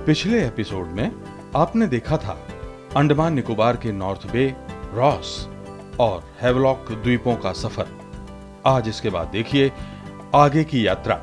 पिछले एपिसोड में आपने देखा था अंडमान निकोबार के नॉर्थ बे, रॉस और हैवलॉक द्वीपों का सफर। आज इसके बाद देखिए आगे की यात्रा।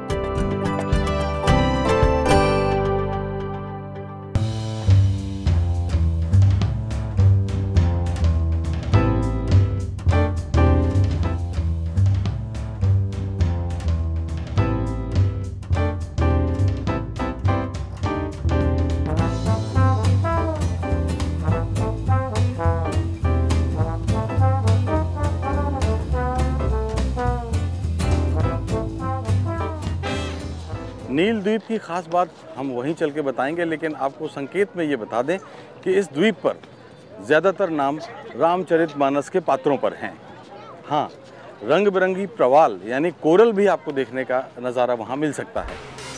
नील द्वीप की खास बात हम वहीं चल के बताएंगे, लेकिन आपको संकेत में ये बता दें कि इस द्वीप पर ज़्यादातर नाम रामचरितमानस के पात्रों पर हैं। हाँ, रंग बिरंगी प्रवाल यानी कोरल भी आपको देखने का नज़ारा वहाँ मिल सकता है।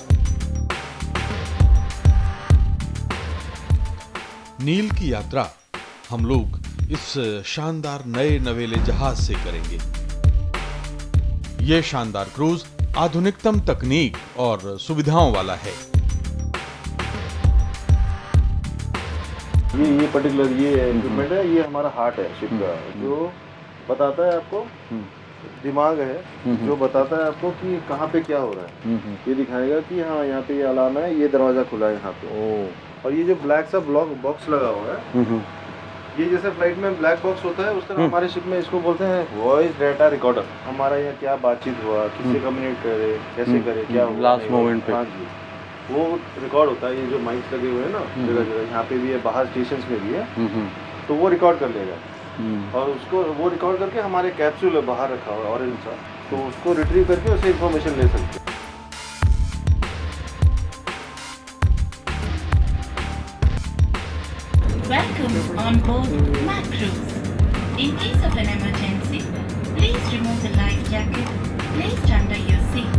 नील की यात्रा हम लोग इस शानदार नए नवेले जहाज से करेंगे। ये शानदार क्रूज आधुनिकतम तकनीक और सुविधाओं वाला है। ये पर्टिकुलर ये इक्विपमेंट है, ये हमारा हार्ट है शिप का, जो बताता है आपको, दिमाग है जो बताता है आपको कि कहाँ पे क्या हो रहा है। ये दिखाएगा कि हाँ यहाँ पे ये अलार्म है, ये दरवाजा खुला है यहाँ पे। और ये जो ब्लैक सा बॉक्स लगा हुआ है, ये जैसे फ्लाइट में ब्लैक बॉक्स होता है उस तरह हमारे शिप में इसको बोलते हैं वॉइस डेटा रिकॉर्डर। हमारा यहाँ क्या बातचीत हुआ, किससे कम्युनिकेट करे, कैसे करे, क्या हुआ लास्ट मोमेंट पे, हाँ जी, वो रिकॉर्ड होता है। ये जो माइक्स लगे हुए हैं ना जगह जगह, यहाँ पे भी है, बाहर स्टेशन में भी है, तो वो रिकॉर्ड कर लेगा और उसको वो रिकॉर्ड करके हमारे कैप्सूल बाहर रखा हुआ है ऑरेंज सा, तो उसको रिट्रीव करके उससे इन्फॉर्मेशन ले सकते हैं। Welcome on board Macros. In case of an emergency, please remove the life jacket placed under your seat.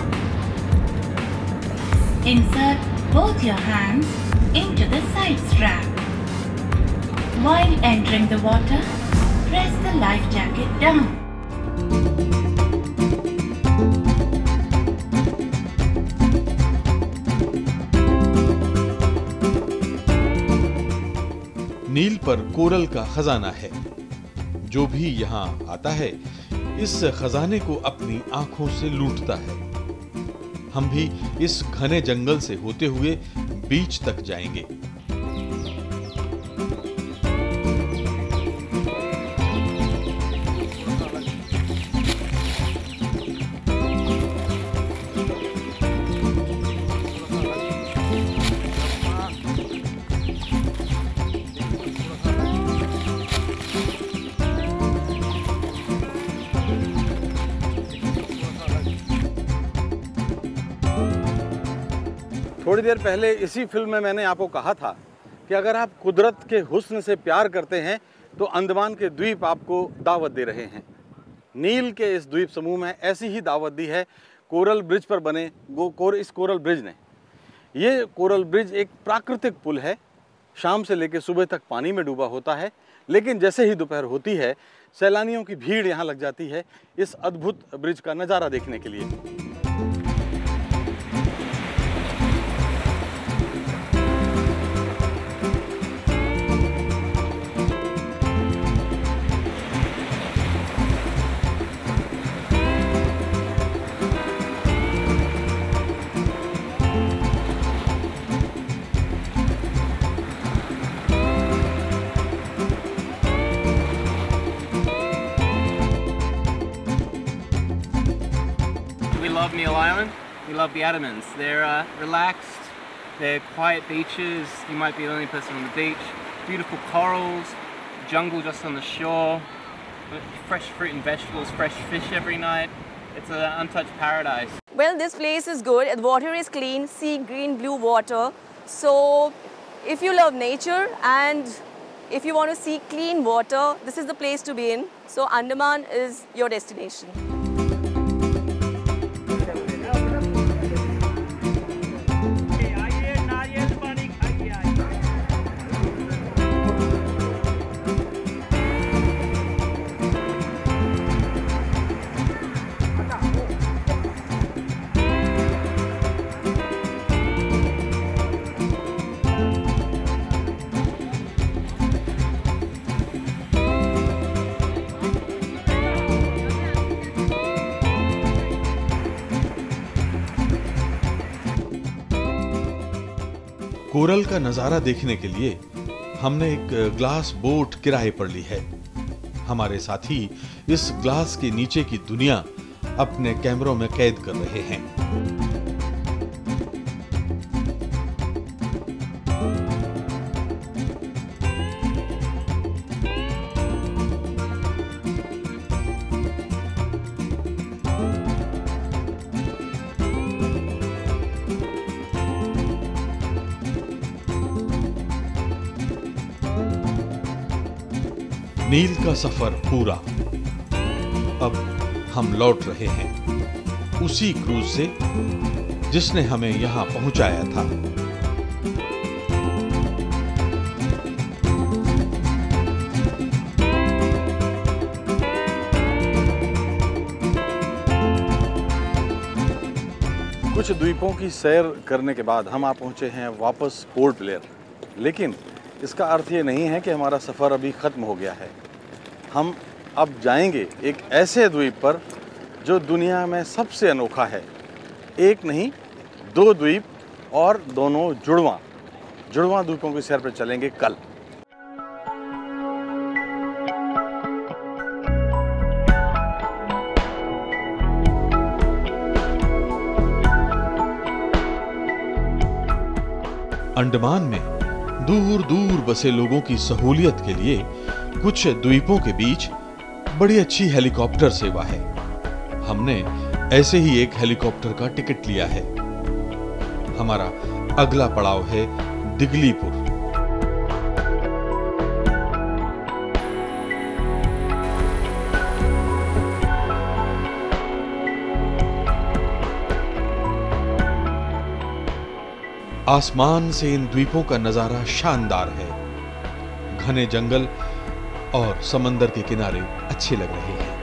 Insert both your hands into the side strap. While entering the water, press the life jacket down. नील पर coral का खजाना है। जो भी यहाँ आता है इस खजाने को अपनी आंखों से लूटता है। हम भी इस घने जंगल से होते हुए बीच तक जाएंगे। थोड़ी देर पहले इसी फिल्म में मैंने आपको कहा था कि अगर आप कुदरत के हुस्न से प्यार करते हैं तो अंडमान के द्वीप आपको दावत दे रहे हैं। नील के इस द्वीप समूह में ऐसी ही दावत दी है कोरल ब्रिज पर बने इस कोरल ब्रिज ने। ये कोरल ब्रिज एक प्राकृतिक पुल है, शाम से लेकर सुबह तक पानी में डूबा होता है, लेकिन जैसे ही दोपहर होती है सैलानियों की भीड़ यहाँ लग जाती है इस अद्भुत ब्रिज का नज़ारा देखने के लिए। We love Neil Island. We love the Andamans. They're relaxed. They're quiet beaches. You might be the only person on the beach. Beautiful corals, jungle just on the shore, fresh fruit and vegetables, fresh fish every night. It's an untouched paradise. Well, this place is good. The water is clean, sea green, blue water. So, if you love nature and if you want to see clean water, this is the place to be in. So, Andaman is your destination. Coral का नजारा देखने के लिए हमने एक glass boat किराए पर ली है। हमारे साथी इस ग्लास के नीचे की दुनिया अपने कैमरों में कैद कर रहे हैं। नील का सफर पूरा। अब हम लौट रहे हैं उसी क्रूज से जिसने हमें यहां पहुंचाया था। कुछ द्वीपों की सैर करने के बाद हम आ पहुंचे हैं वापस पोर्ट ब्लेयर। लेकिन इसका अर्थ ये नहीं है कि हमारा सफ़र अभी ख़त्म हो गया है। हम अब जाएंगे एक ऐसे द्वीप पर जो दुनिया में सबसे अनोखा है। एक नहीं, 2 द्वीप और दोनों जुड़वां द्वीपों की सैर पर चलेंगे कल। अंडमान में दूर दूर बसे लोगों की सहूलियत के लिए कुछ द्वीपों के बीच बड़ी अच्छी हेलीकॉप्टर सेवा है। हमने ऐसे ही एक हेलीकॉप्टर का टिकट लिया है। हमारा अगला पड़ाव है दिगलीपुर। आसमान से इन द्वीपों का नजारा शानदार है। घने जंगल और समंदर के किनारे अच्छे लग रहे हैं।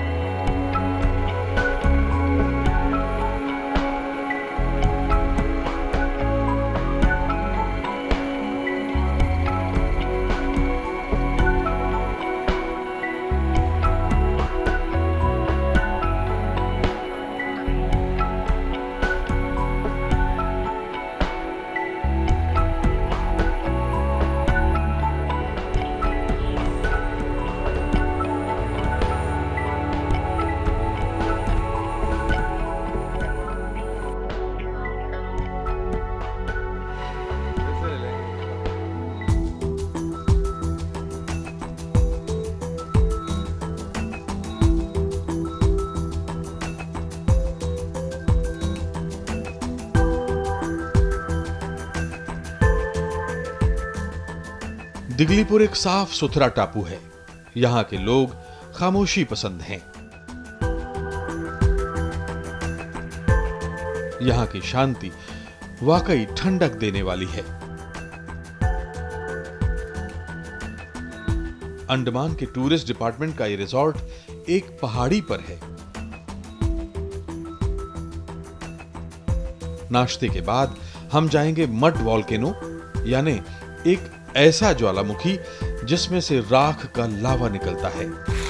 दिगलीपुर एक साफ सुथरा टापू है। यहां के लोग खामोशी पसंद हैं। यहां की शांति वाकई ठंडक देने वाली है। अंडमान के टूरिस्ट डिपार्टमेंट का यह रिजॉर्ट एक पहाड़ी पर है। नाश्ते के बाद हम जाएंगे मड वॉल्केनो, यानी एक ऐसा ज्वालामुखी जिसमें से राख का लावा निकलता है।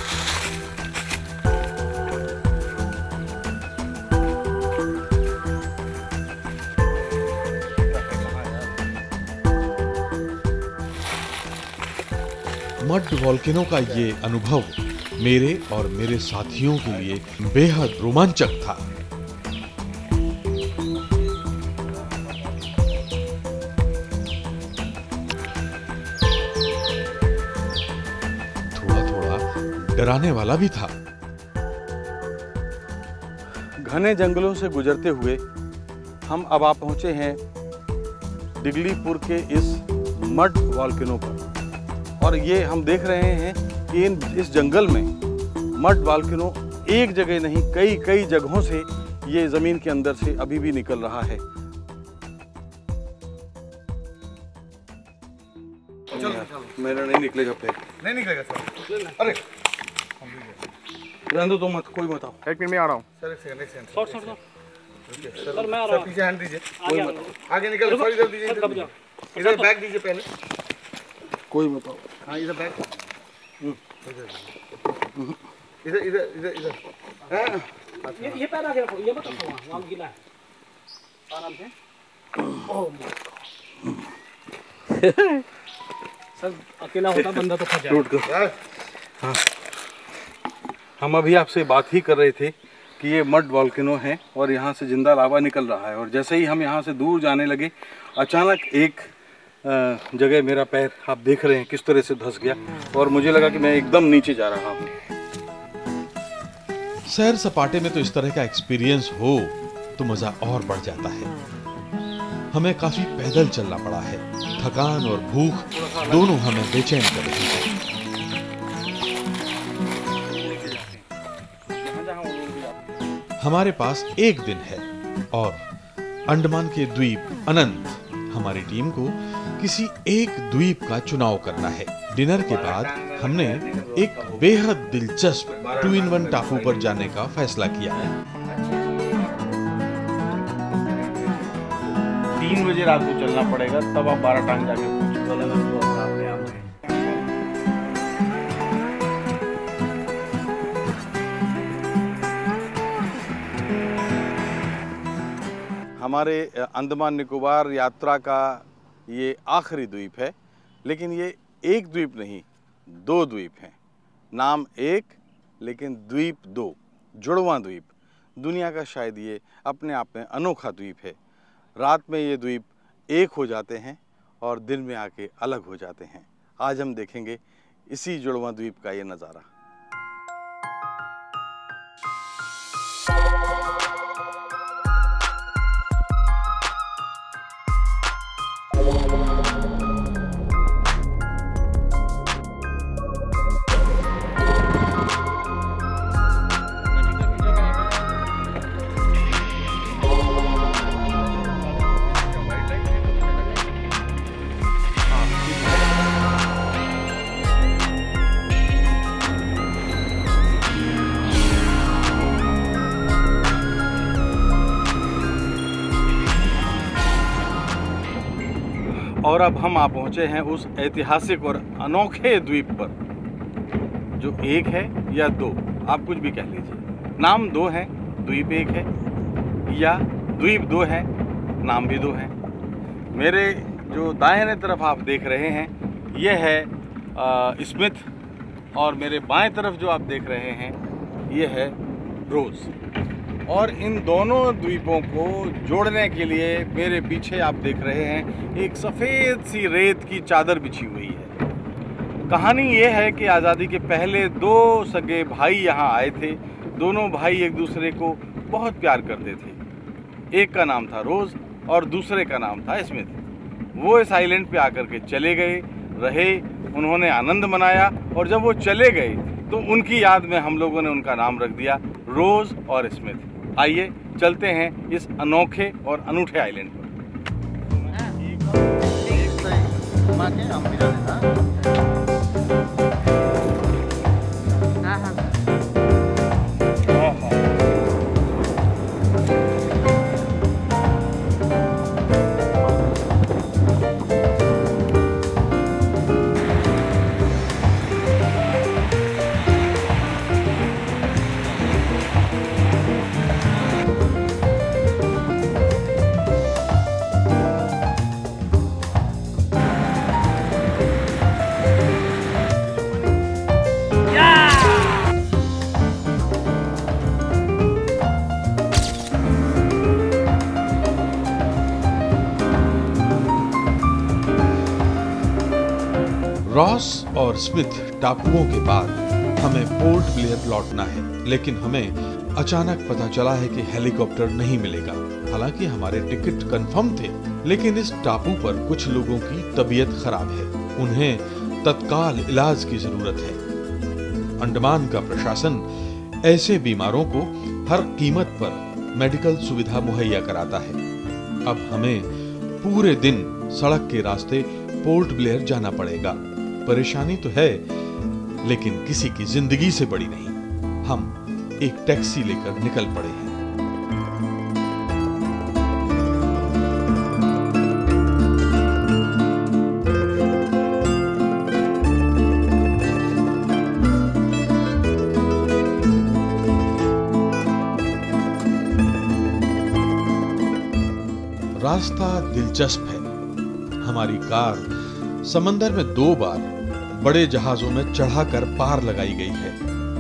मड वॉल्केनो का ये अनुभव मेरे और मेरे साथियों के लिए बेहद रोमांचक था। डराने वाला भी था। घने जंगलों से गुजरते हुए हम अब आ पहुंचे हैं दिगलीपुर के इस मड वॉल्केनो पर। और ये हम देख रहे हैं कि इस जंगल में मड वॉल्केनो एक जगह नहीं, कई जगहों से ये जमीन के अंदर से अभी भी निकल रहा है। मेरा नहीं निकलेगा फिर। नहीं निकलेगा सर। अरे रहने दो, मत कोई मत आओ। 1 मिनट में आ रहा हूँ सर। सर मैं आ रहा हूँ। पीछे हैंड दीजिए। कोई मत आगे निकल। सॉरी, इधर दीजिए। इधर बैग दीजिए पहले। कोई मत आओ। हाँ इधर बैग। इधर ये पैर आगे रखो। ये मत रखो, वहाँ गीला है। आराम से। ओह सर अकेला होता बंदा तो फंस जाए। हाँ, हम अभी आपसे बात ही कर रहे थे कि ये मड वॉल्केनो है और यहाँ से जिंदा लावा निकल रहा है, और जैसे ही हम यहाँ से दूर जाने लगे अचानक एक जगह मेरा पैर आप देख रहे हैं किस तरह से धंस गया और मुझे लगा कि मैं एकदम नीचे जा रहा हूँ। सैर सपाटे में तो इस तरह का एक्सपीरियंस हो तो मजा और बढ़ जाता है। हमें काफी पैदल चलना पड़ा है। थकान और भूख दोनों हमें बेचैन कर रही है। हमारे पास एक दिन है और अंडमान के द्वीप अनंत हमारी टीम को किसी एक द्वीप का चुनाव करना है। डिनर के बाद हमने एक बेहद दिलचस्प 2-in-1 टापू पर जाने का फैसला किया है। 3 बजे रात को चलना पड़ेगा, तब आप 12 टांग जाके हमारे अंडमान निकोबार यात्रा का ये आखिरी द्वीप है, लेकिन ये एक द्वीप नहीं 2 द्वीप हैं। नाम एक लेकिन द्वीप 2, जुड़वां द्वीप। दुनिया का शायद ये अपने आप में अनोखा द्वीप है। रात में ये द्वीप एक हो जाते हैं और दिन में आके अलग हो जाते हैं। आज हम देखेंगे इसी जुड़वां द्वीप का ये नज़ारा। और अब हम आ पहुंचे हैं उस ऐतिहासिक और अनोखे द्वीप पर, जो एक है या 2, आप कुछ भी कह लीजिए। नाम 2 है, द्वीप एक है, या द्वीप 2 है, नाम भी 2 है। मेरे जो दाहिने तरफ आप देख रहे हैं ये है स्मिथ, और मेरे बाएं तरफ जो आप देख रहे हैं ये है रोज। और इन दोनों द्वीपों को जोड़ने के लिए मेरे पीछे आप देख रहे हैं एक सफ़ेद सी रेत की चादर बिछी हुई है। कहानी ये है कि आज़ादी के पहले 2 सगे भाई यहाँ आए थे। दोनों भाई एक दूसरे को बहुत प्यार करते थे। एक का नाम था रोज़ और दूसरे का नाम था स्मिथ। वो इस आइलैंड पे आकर के चले गए, रहे, उन्होंने आनंद मनाया, और जब वो चले गए तो उनकी याद में हम लोगों ने उनका नाम रख दिया रोज़ और स्मिथ। आइए चलते हैं इस अनोखे और अनूठे आइलैंड पर। रॉस और स्मिथ टापुओं के बाद हमें पोर्ट ब्लेयर लौटना है, लेकिन हमें अचानक पता चला है कि हेलीकॉप्टर नहीं मिलेगा। हालांकि हमारे टिकट कंफर्म थे, लेकिन इस टापू पर कुछ लोगों की तबीयत खराब है, उन्हें तत्काल इलाज की जरूरत है। अंडमान का प्रशासन ऐसे बीमारों को हर कीमत पर मेडिकल सुविधा मुहैया कराता है। अब हमें पूरे दिन सड़क के रास्ते पोर्ट ब्लेयर जाना पड़ेगा। परेशानी तो है, लेकिन किसी की जिंदगी से बड़ी नहीं। हम एक टैक्सी लेकर निकल पड़े हैं। रास्ता दिलचस्प है। हमारी कार समंदर में 2 बार बड़े जहाजों में चढ़ाकर पार लगाई गई है।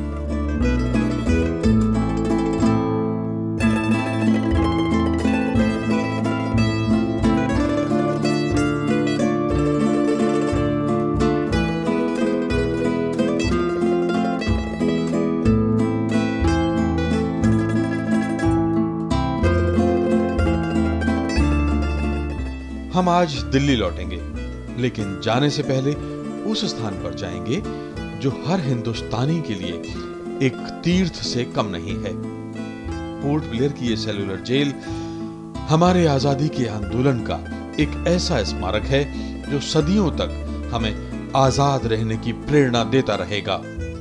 हम आज दिल्ली लौटेंगे, लेकिन जाने से पहले उस स्थान पर जाएंगे जो हर हिंदुस्तानी के लिए एक तीर्थ से कम नहीं है। पोर्ट ब्लेयर की ये सेल्यूलर जेल हमारे आजादी के आंदोलन का एक ऐसा स्मारक है जो सदियों तक हमें आजाद रहने की प्रेरणा देता रहेगा।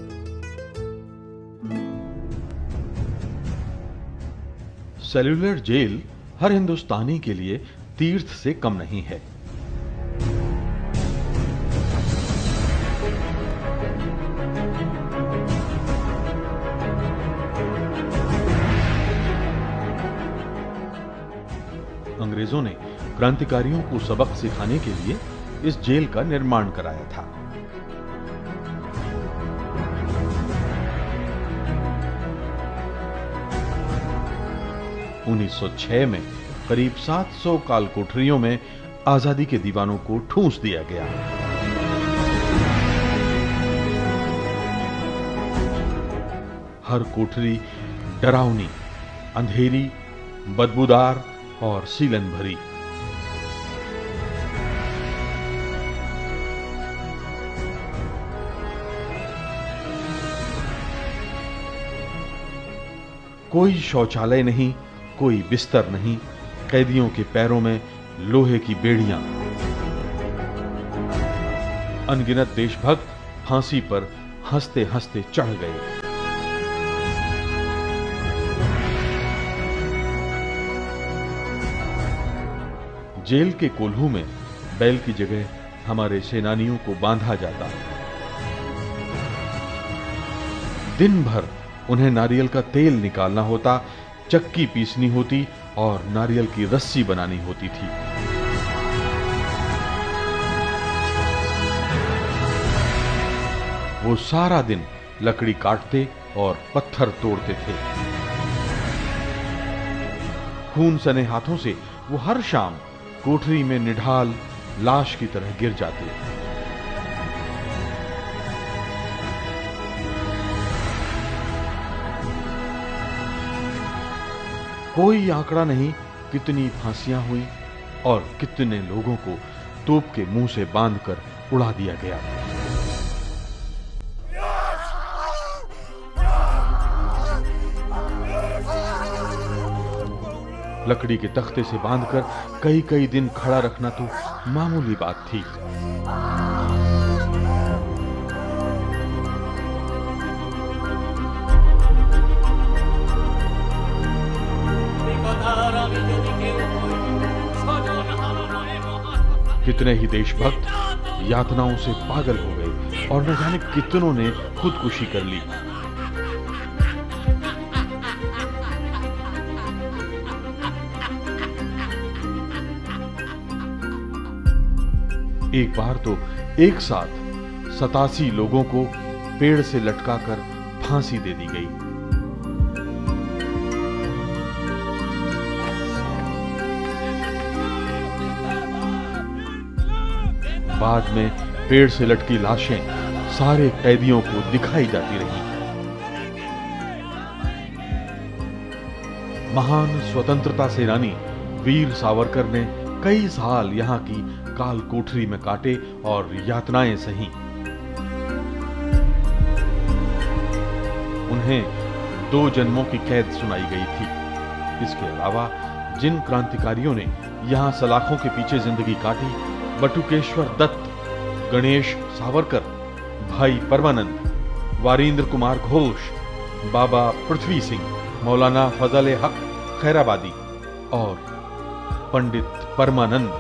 सेल्यूलर जेल हर हिंदुस्तानी के लिए तीर्थ से कम नहीं है। अंग्रेजों ने क्रांतिकारियों को सबक सिखाने के लिए इस जेल का निर्माण कराया था। – 1906 में करीब 700 काल कोठरियों में आजादी के दीवानों को ठूंस दिया गया। हर कोठरी डरावनी, अंधेरी, बदबूदार और सीलन भरी। कोई शौचालय नहीं, कोई बिस्तर नहीं, कैदियों के पैरों में लोहे की बेड़ियां। अनगिनत देशभक्त फांसी पर हंसते हंसते चढ़ गए। जेल के कोल्हू में बैल की जगह हमारे सेनानियों को बांधा जाता। दिन भर उन्हें नारियल का तेल निकालना होता, चक्की पीसनी होती और नारियल की रस्सी बनानी होती थी। वो सारा दिन लकड़ी काटते और पत्थर तोड़ते थे। खून सने हाथों से वो हर शाम कोठरी में निढाल लाश की तरह गिर जाते। कोई आंकड़ा नहीं कितनी फांसियां हुई और कितने लोगों को तोप के मुंह से बांधकर उड़ा दिया गया। लकड़ी के तख्ते से बांधकर कई कई दिन खड़ा रखना तो मामूली बात थी। कितने ही देशभक्त यातनाओं से पागल हो गए और न जाने कितनों ने खुदकुशी कर ली। एक बार तो एक साथ 87 लोगों को पेड़ से लटकाकर फांसी दे दी गई। बाद में पेड़ से लटकी लाशें सारे कैदियों को दिखाई जाती रही। महान स्वतंत्रता सेनानी वीर सावरकर ने कई साल यहाँ की काल कोठरी में काटे और यातनाएं सही। उन्हें 2 जन्मों की कैद सुनाई गई थी। इसके अलावा जिन क्रांतिकारियों ने यहाँ सलाखों के पीछे जिंदगी काटी, बटुकेश्वर दत्त, गणेश सावरकर, भाई परमानंद, वारिंद्र कुमार घोष, बाबा पृथ्वी सिंह, मौलाना फजल हक खैराबादी और पंडित परमानंद।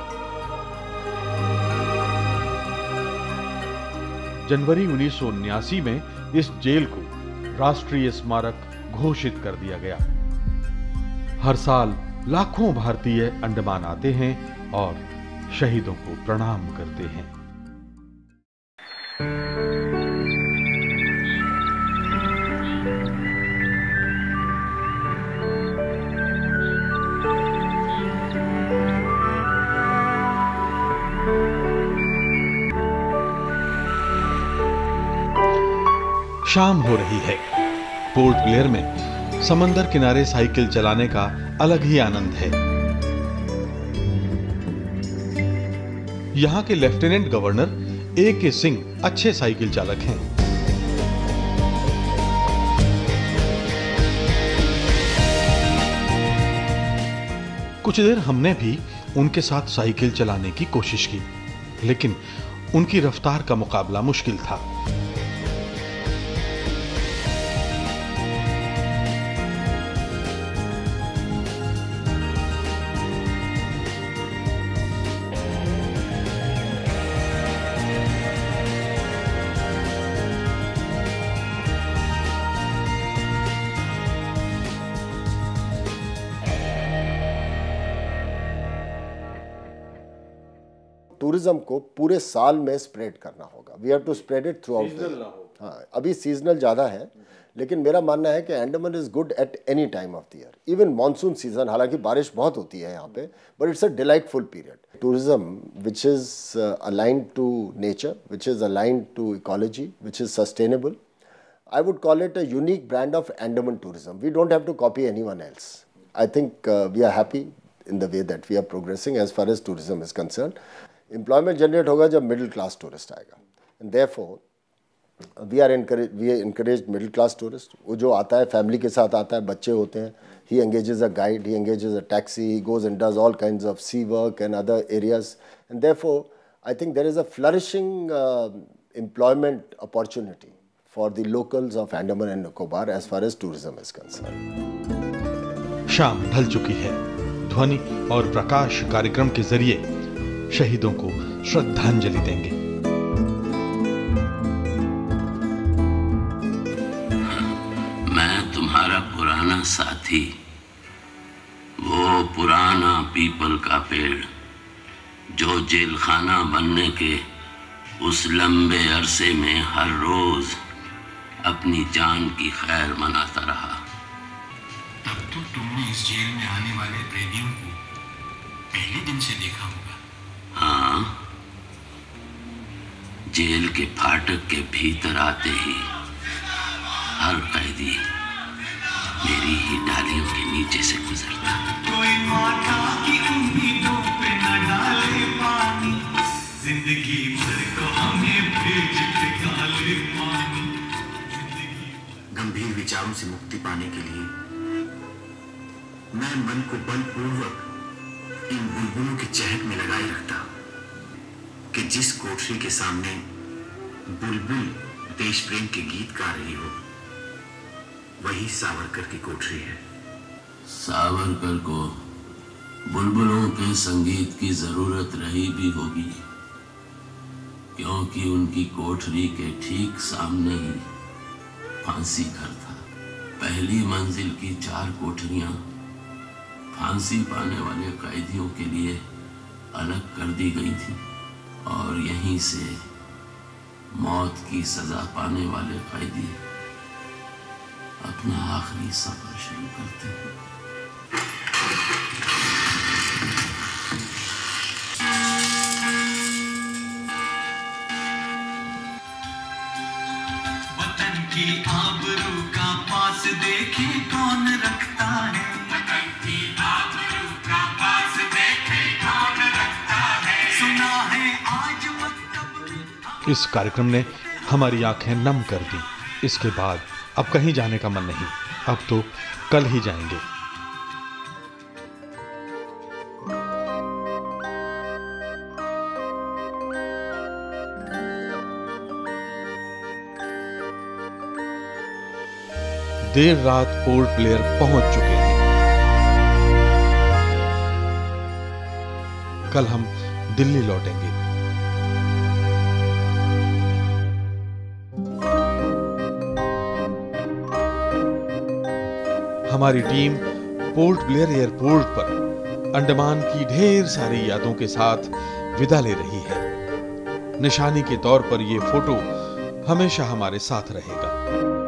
जनवरी 1979 में इस जेल को राष्ट्रीय स्मारक घोषित कर दिया गया। हर साल लाखों भारतीय अंडमान आते हैं और शहीदों को प्रणाम करते हैं। शाम हो रही है। पोर्ट ब्लेयर में समंदर किनारे साइकिल चलाने का अलग ही आनंद है। यहाँ के लेफ्टिनेंट गवर्नर A.K. सिंह अच्छे साइकिल चालक हैं। कुछ देर हमने भी उनके साथ साइकिल चलाने की कोशिश की, लेकिन उनकी रफ्तार का मुकाबला मुश्किल था। टूरिज्म को पूरे साल में स्प्रेड करना होगा। We have to spread it throughout. हाँ, अभी सीजनल ज़्यादा है, लेकिन मेरा मानना है कि Andaman is good at any time of the year, even monsoon season. हालांकि बारिश बहुत होती है यहाँ पे, but it's a delightful period. Tourism which is aligned to nature, which is aligned to ecology, which is sustainable, I would call it a unique brand of Andaman tourism. We don't have to copy anyone else. I think we are happy in the way that we are progressing as far as tourism is concerned. Employment generate होगा जब middle class tourist आएगा, and therefore we encourage middle class tourist. वो जो आता है family के साथ आता है, बच्चे होते हैं, he engages a guide, he engages a taxi, he goes and does all kinds of sea work and other areas, and therefore I think there is a flourishing employment opportunity for the locals of Andaman and Nicobar as far as tourism is concerned. शाम ढल चुकी है। ध्वनि और प्रकाश कार्यक्रम के जरिए शहीदों को श्रद्धांजलि देंगे। मैं तुम्हारा पुराना साथी, वो पुराना पीपल का पेड़ जो जेल खाना बनने के उस लंबे अरसे में हर रोज अपनी जान की खैर मनाता रहा। तब तो तुमने इस जेल में आने वाले कैदियों को पहले दिन से देखा होगा। हाँ, जेल के फाटक के भीतर आते ही हर कैदी मेरी ही डालियों के नीचे से गुजरता। कोई माता की उम्मीदों पे न डाले पानी, जिंदगी भर को हमें भेज के डाले पानी। गंभीर विचारों से मुक्ति पाने के लिए मैं मन को बलपूर्वक इन बुलबुलों की चहक में लगाए रखता कि जिस कोठरी के सामने बुलबुल देश प्रेम के गीत गा रही हो, वही सावरकर की कोठरी है। सावरकर को बुलबुलों के संगीत की जरूरत रही भी होगी, क्योंकि उनकी कोठरी के ठीक सामने ही फांसी घर था। पहली मंजिल की 4 कोठरियां फांसी पाने वाले कैदियों के लिए अलग कर दी गई थी, और यहीं से मौत की सजा पाने वाले कैदी अपना आखिरी सफर शुरू करते हैं। वतन की आबरू का पास देखे कौन रखता है, वतन की आबरू का पास देखे कौन रखता है। सुना है आज वक्त इस कार्यक्रम ने हमारी आंखें नम कर दी। इसके बाद अब कहीं जाने का मन नहीं, अब तो कल ही जाएंगे। देर रात पोर्ट ब्लेयर पहुंच चुके हैं। कल हम दिल्ली लौटेंगे। हमारी टीम पोर्ट ब्लेयर एयरपोर्ट पर अंडमान की ढेर सारी यादों के साथ विदा ले रही है। निशानी के तौर पर यह फोटो हमेशा हमारे साथ रहेगा।